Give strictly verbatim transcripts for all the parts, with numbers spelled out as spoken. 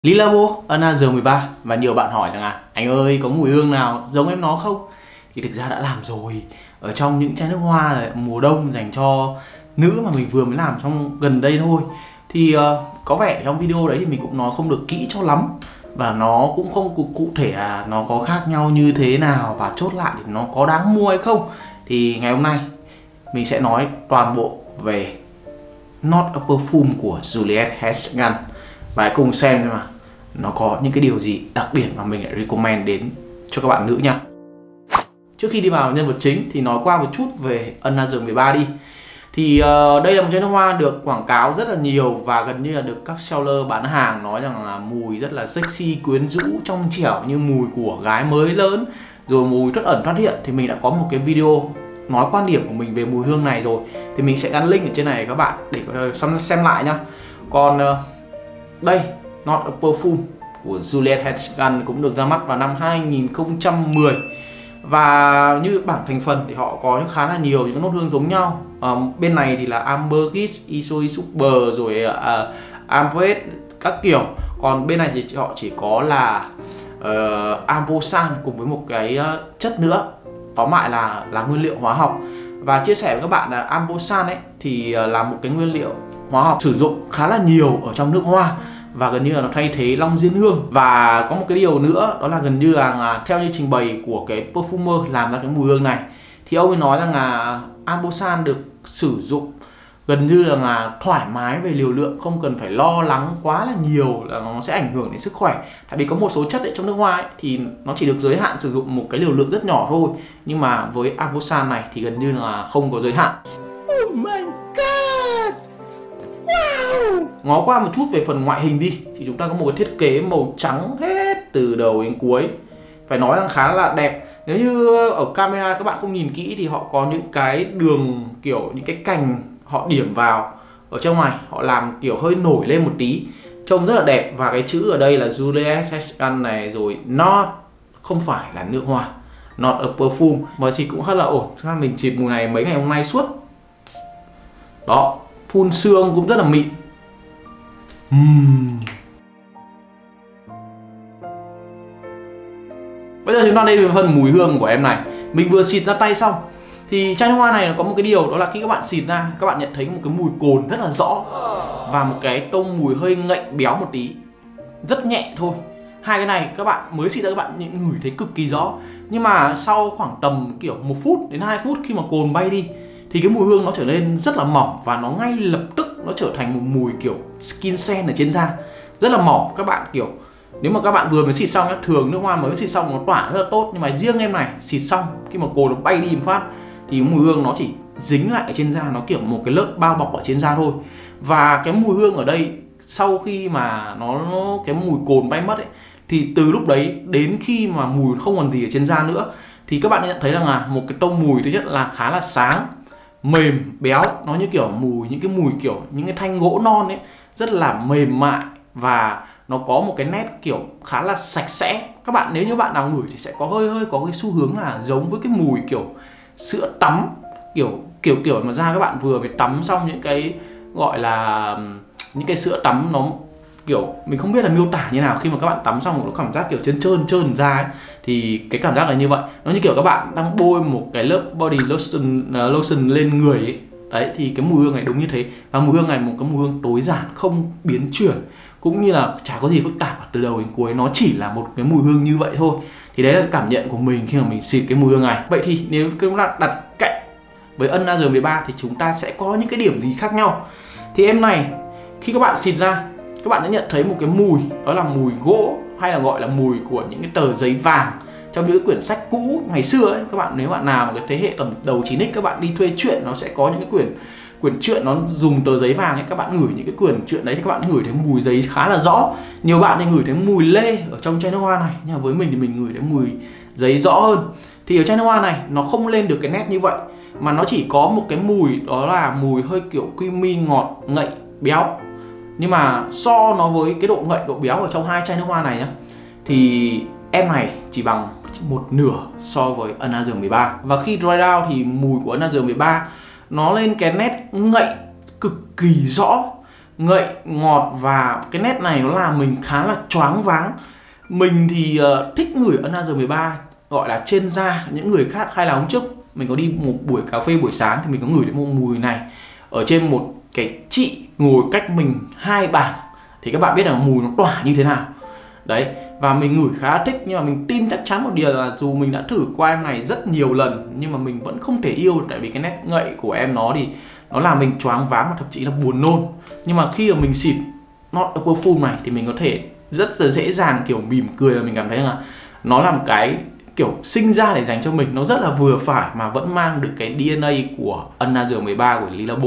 Lilabo Another mười ba. Và nhiều bạn hỏi rằng à, anh ơi có mùi hương nào giống em nó không? Thì thực ra đã làm rồi. Ở trong những chai nước hoa là mùa đông dành cho nữ mà mình vừa mới làm trong gần đây thôi. Thì uh, có vẻ trong video đấy thì mình cũng nói không được kỹ cho lắm. Và nó cũng không cụ, cụ thể là nó có khác nhau như thế nào và chốt lại thì nó có đáng mua hay không. Thì ngày hôm nay mình sẽ nói toàn bộ về Not a Perfume của Juliette Hedgegan. Và hãy cùng xem xem mà nó có những cái điều gì đặc biệt mà mình lại recommend đến cho các bạn nữ nha. Trước khi đi vào nhân vật chính thì nói qua một chút về Another mười ba đi. Thì uh, đây là một chai nước hoa được quảng cáo rất là nhiều và gần như là được các seller bán hàng nói rằng là mùi rất là sexy, quyến rũ, trong trẻo như mùi của gái mới lớn, rồi mùi thoát ẩn thoát hiện. Thì mình đã có một cái video nói quan điểm của mình về mùi hương này rồi, thì mình sẽ gắn link ở trên này các bạn để xem, xem lại nhá. Còn uh, đây, Not a Perfume của Juliette Hedgegan cũng được ra mắt vào năm hai nghìn không trăm mười. Và như bảng thành phần thì họ có khá là nhiều những nốt hương giống nhau. À, bên này thì là Ambergris, Isoi Super, rồi uh, Amvet các kiểu. Còn bên này thì họ chỉ có là uh, Ambosan cùng với một cái uh, chất nữa. Tóm lại là là nguyên liệu hóa học. Và chia sẻ với các bạn là Ambosan ấy thì uh, là một cái nguyên liệu hóa học sử dụng khá là nhiều ở trong nước hoa và gần như là nó thay thế long diên hương. Và có một cái điều nữa đó là gần như là theo như trình bày của cái perfumer làm ra cái mùi hương này thì ông ấy nói rằng là Ambosan được sử dụng gần như là, là thoải mái về liều lượng, không cần phải lo lắng quá là nhiều là nó sẽ ảnh hưởng đến sức khỏe. Tại vì có một số chất ở trong nước hoa ấy, thì nó chỉ được giới hạn sử dụng một cái liều lượng rất nhỏ thôi, nhưng mà với Ambosan này thì gần như là không có giới hạn. Oh my god! Wow! Ngó qua một chút về phần ngoại hình đi thì chúng ta có một cái thiết kế màu trắng hết từ đầu đến cuối, phải nói rằng khá là đẹp. Nếu như ở camera các bạn không nhìn kỹ thì họ có những cái đường kiểu những cái cành họ điểm vào ở trong này, họ làm kiểu hơi nổi lên một tí, trông rất là đẹp. Và cái chữ ở đây là Juliette Hedgegan này, rồi Not không phải là nước hoa, Not a Perfume, và thì cũng rất là ổn. Mình xịt mùi này mấy ngày hôm nay suốt. Đó, phun sương cũng rất là mịn. uhm. Bây giờ chúng ta đến với phần mùi hương của em này. Mình vừa xịt ra tay xong thì chai nước hoa này nó có một cái điều đó là khi các bạn xịt ra, các bạn nhận thấy một cái mùi cồn rất là rõ và một cái tông mùi hơi ngậy béo một tí, rất nhẹ thôi. Hai cái này các bạn mới xịt ra các bạn ngửi thấy cực kỳ rõ, nhưng mà sau khoảng tầm kiểu một phút đến hai phút khi mà cồn bay đi thì cái mùi hương nó trở nên rất là mỏng và nó ngay lập tức nó trở thành một mùi kiểu skin scent ở trên da, rất là mỏng. Các bạn kiểu nếu mà các bạn vừa mới xịt xong, thường nước hoa mới xịt xong nó tỏa rất là tốt, nhưng mà riêng em này xịt xong khi mà cồn nó bay đi một phát thì mùi hương nó chỉ dính lại ở trên da, nó kiểu một cái lớp bao bọc ở trên da thôi. Và cái mùi hương ở đây sau khi mà nó, nó cái mùi cồn bay mất ấy, thì từ lúc đấy đến khi mà mùi không còn gì ở trên da nữa thì các bạn nhận thấy rằng là một cái tông mùi thứ nhất là khá là sáng, mềm, béo, nó như kiểu mùi những cái mùi kiểu những cái thanh gỗ non ấy, rất là mềm mại và nó có một cái nét kiểu khá là sạch sẽ. Các bạn nếu như bạn nào ngửi thì sẽ có hơi hơi có cái xu hướng là giống với cái mùi kiểu sữa tắm, kiểu kiểu kiểu mà da các bạn vừa mới tắm xong những cái gọi là những cái sữa tắm, nó kiểu mình không biết là miêu tả như nào, khi mà các bạn tắm xong nó cảm giác kiểu trơn trơn trơn da ấy, thì cái cảm giác là như vậy. Nó như kiểu các bạn đang bôi một cái lớp body lotion uh, lotion lên người ấy. Đấy thì cái mùi hương này đúng như thế. Và mùi hương này một cái mùi hương tối giản, không biến chuyển, cũng như là chả có gì phức tạp từ đầu đến cuối, nó chỉ là một cái mùi hương như vậy thôi. Thì đấy là cảm nhận của mình khi mà mình xịt cái mùi hương này. Vậy thì nếu chúng ta đặt cạnh với Another mười ba thì chúng ta sẽ có những cái điểm gì khác nhau. Thì em này khi các bạn xịt ra, các bạn sẽ nhận thấy một cái mùi, đó là mùi gỗ, hay là gọi là mùi của những cái tờ giấy vàng trong những cái quyển sách cũ ngày xưa ấy. Các bạn nếu bạn nào mà cái thế hệ tầm đầu chín x, các bạn đi thuê truyện, nó sẽ có những cái quyển quyển truyện nó dùng tờ giấy vàng ấy, các bạn ngửi những cái quyển truyện đấy thì các bạn ngửi thấy mùi giấy khá là rõ. Nhiều bạn thì ngửi thấy mùi lê ở trong chai nước hoa này, nhưng mà với mình thì mình ngửi thấy mùi giấy rõ hơn. Thì ở chai nước hoa này nó không lên được cái nét như vậy, mà nó chỉ có một cái mùi, đó là mùi hơi kiểu creamy, ngọt, ngậy, béo. Nhưng mà so nó với cái độ ngậy, độ béo ở trong hai chai nước hoa này nhá, thì em này chỉ bằng một nửa so với Another mười ba. Và khi dry down thì mùi của Another mười ba nó lên cái nét ngậy cực kỳ rõ, ngậy, ngọt, và cái nét này nó làm mình khá là choáng váng. Mình thì uh, thích ngửi Another mười ba gọi là trên da. Những người khác hay là hôm trước mình có đi một buổi cà phê buổi sáng thì mình có ngửi đến một mùi này ở trên một cái chị ngồi cách mình hai bàn, thì các bạn biết là mùi nó tỏa như thế nào đấy. Và mình ngửi khá thích, nhưng mà mình tin chắc chắn một điều là dù mình đã thử qua em này rất nhiều lần nhưng mà mình vẫn không thể yêu, tại vì cái nét ngậy của em nó thì nó làm mình choáng váng và thậm chí là buồn nôn. Nhưng mà khi mà mình xịt Not a Perfume này thì mình có thể rất là dễ dàng kiểu mỉm cười, và mình cảm thấy là nó là một cái kiểu sinh ra để dành cho mình, nó rất là vừa phải mà vẫn mang được cái đê en a của Another mười ba của Le Labo.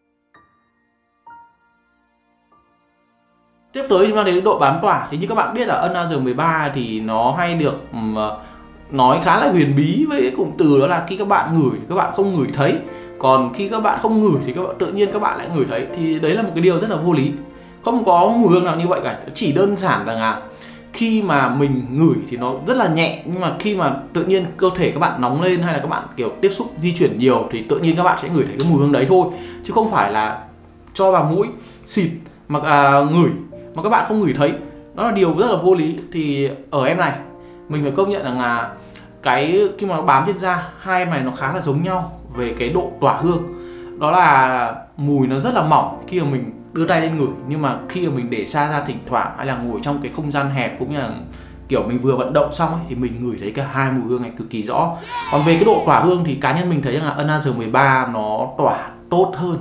Tiếp tới chúng ta đến độ bám tỏa. Thì như các bạn biết là Another mười ba thì nó hay được um, nói khá là huyền bí với cái cụm từ đó là khi các bạn ngửi thì các bạn không ngửi thấy, còn khi các bạn không ngửi thì các bạn tự nhiên các bạn lại ngửi thấy. Thì đấy là một cái điều rất là vô lý, không có mùi hương nào như vậy cả. Chỉ đơn giản rằng là khi mà mình ngửi thì nó rất là nhẹ, nhưng mà khi mà tự nhiên cơ thể các bạn nóng lên hay là các bạn kiểu tiếp xúc di chuyển nhiều thì tự nhiên các bạn sẽ ngửi thấy cái mùi hương đấy thôi, chứ không phải là cho vào mũi xịt mà à, ngửi mà các bạn không ngửi thấy. Đó là điều rất là vô lý. Thì ở em này mình phải công nhận rằng là cái khi mà nó bám trên da, hai em này nó khá là giống nhau về cái độ tỏa hương. Đó là mùi nó rất là mỏng khi mà mình đưa tay lên ngửi, nhưng mà khi mà mình để xa ra thỉnh thoảng hay là ngồi trong cái không gian hẹp cũng như là kiểu mình vừa vận động xong ấy, thì mình ngửi thấy cả hai mùi hương này cực kỳ rõ. Còn về cái độ tỏa hương thì cá nhân mình thấy rằng là Another mười ba nó tỏa tốt hơn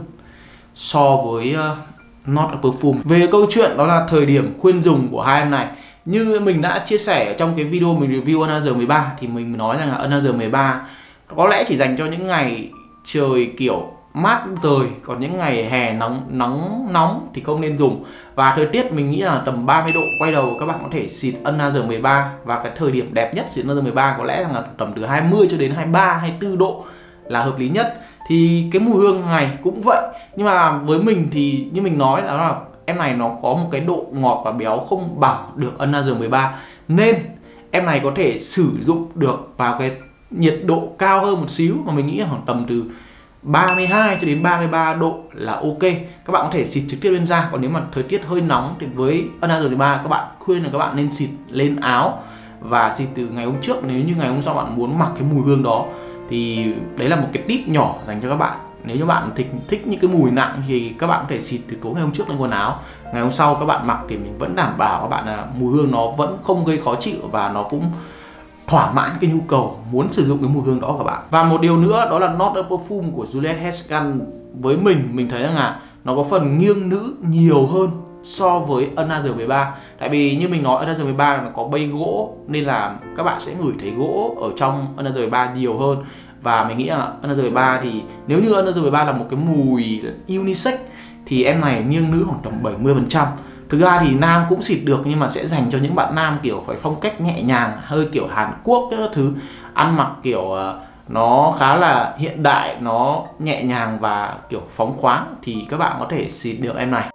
so với uh, Not a Perfume. Về câu chuyện đó là thời điểm khuyên dùng của hai em này, như mình đã chia sẻ ở trong cái video mình review Another mười ba thì mình nói rằng là Another mười ba có lẽ chỉ dành cho những ngày trời kiểu mát trời, còn những ngày hè nóng nóng nóng thì không nên dùng. Và thời tiết mình nghĩ là tầm ba mươi độ quay đầu các bạn có thể xịt Another mười ba, và cái thời điểm đẹp nhất xịt Another mười ba có lẽ là tầm từ hai mươi cho đến hai mươi ba, hai mươi tư độ là hợp lý nhất. Thì cái mùi hương này cũng vậy, nhưng mà với mình thì như mình nói là em này nó có một cái độ ngọt và béo không bằng được Another mười ba, nên em này có thể sử dụng được vào cái nhiệt độ cao hơn một xíu, mà mình nghĩ là khoảng tầm từ ba mươi hai cho đến ba mươi ba độ là ok. Các bạn có thể xịt trực tiếp lên da. Còn nếu mà thời tiết hơi nóng thì với Another mười ba các bạn khuyên là các bạn nên xịt lên áo và xịt từ ngày hôm trước. Nếu như ngày hôm sau bạn muốn mặc cái mùi hương đó thì đấy là một cái tip nhỏ dành cho các bạn. Nếu như bạn thích thích những cái mùi nặng thì các bạn có thể xịt từ tối ngày hôm trước lên quần áo, ngày hôm sau các bạn mặc thì mình vẫn đảm bảo các bạn là mùi hương nó vẫn không gây khó chịu và nó cũng thỏa mãn cái nhu cầu muốn sử dụng cái mùi hương đó của bạn. Và một điều nữa đó là Not a Perfume của Juliette Hesketh với mình mình thấy rằng là nó có phần nghiêng nữ nhiều hơn so với Another mười ba. Tại vì như mình nói Another mười ba nó có bay gỗ nên là các bạn sẽ ngửi thấy gỗ ở trong Another mười ba nhiều hơn. Và mình nghĩ là Another mười ba thì nếu như Another mười ba là một cái mùi unisex thì em này nghiêng nữ khoảng tầm bảy mươi phần trăm. Thực ra thì nam cũng xịt được, nhưng mà sẽ dành cho những bạn nam kiểu phải phong cách nhẹ nhàng, hơi kiểu Hàn Quốc các thứ, ăn mặc kiểu uh, nó khá là hiện đại, nó nhẹ nhàng và kiểu phóng khoáng thì các bạn có thể xịt được em này.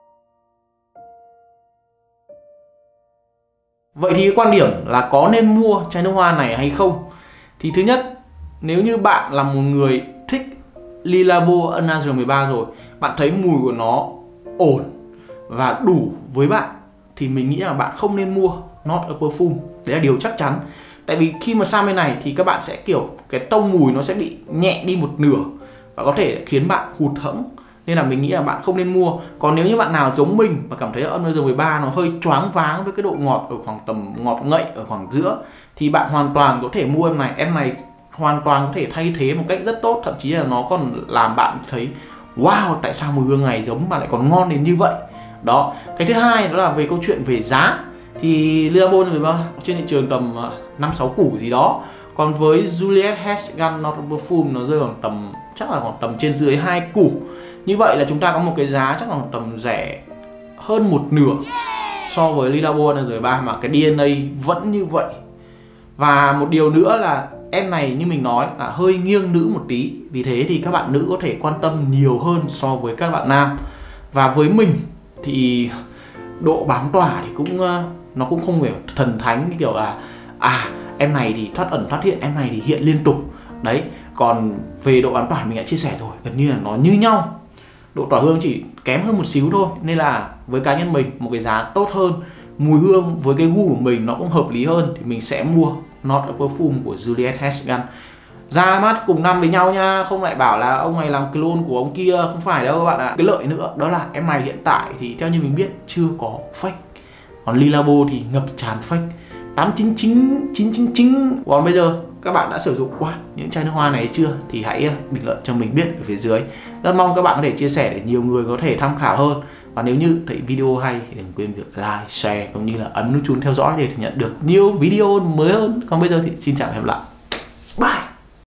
Vậy thì cái quan điểm là có nên mua chai nước hoa này hay không? Thì thứ nhất, nếu như bạn là một người thích Le Labo Another mười ba rồi, bạn thấy mùi của nó ổn và đủ với bạn thì mình nghĩ là bạn không nên mua Not a Perfume. Đấy là điều chắc chắn. Tại vì khi mà sang bên này thì các bạn sẽ kiểu cái tông mùi nó sẽ bị nhẹ đi một nửa và có thể khiến bạn hụt hẫng, nên là mình nghĩ là bạn không nên mua. Còn nếu như bạn nào giống mình và cảm thấy Another mười ba nó hơi choáng váng với cái độ ngọt ở khoảng tầm ngọt ngậy ở khoảng giữa thì bạn hoàn toàn có thể mua em này. Em này hoàn toàn có thể thay thế một cách rất tốt, thậm chí là nó còn làm bạn thấy wow, tại sao mùi hương này giống mà lại còn ngon đến như vậy. Đó. Cái thứ hai đó là về câu chuyện về giá. Thì Le Labo trên thị trường tầm năm sáu củ gì đó. Còn với Juliette Hesketh Not a Perfume nó rơi khoảng tầm chắc là khoảng tầm trên dưới hai củ. Như vậy là chúng ta có một cái giá chắc là khoảng tầm rẻ hơn một nửa so với Le Labo mười ba, mà cái đê en a vẫn như vậy. Và một điều nữa là em này như mình nói là hơi nghiêng nữ một tí, vì thế thì các bạn nữ có thể quan tâm nhiều hơn so với các bạn nam. Và với mình thì độ bám tỏa thì cũng nó cũng không phải thần thánh như kiểu là à em này thì thoát ẩn thoát hiện, em này thì hiện liên tục đấy. Còn về độ bám tỏa mình đã chia sẻ rồi, gần như là nó như nhau. độ tỏa hương chỉ kém hơn một xíu thôi, nên là với cá nhân mình một cái giá tốt hơn, mùi hương với cái gu của mình nó cũng hợp lý hơn, thì mình sẽ mua Not a Perfume của Juliette Hesketh. Ra mắt cùng năm với nhau nha, không lại bảo là ông này làm clone của ông kia, không phải đâu các bạn ạ. Cái lợi nữa đó là em này hiện tại thì theo như mình biết chưa có fake, còn Le Labo thì ngập tràn fake tám chín chín chín chín chín. Còn bây giờ các bạn đã sử dụng qua những chai nước hoa này chưa thì hãy bình luận cho mình biết ở phía dưới. Rất mong các bạn có thể chia sẻ để nhiều người có thể tham khảo hơn. Và nếu như thấy video hay thì đừng quên việc like, share cũng như là ấn nút chuông theo dõi để nhận được nhiều video mới hơn. Còn bây giờ thì xin chào và hẹn gặp lại. Bye.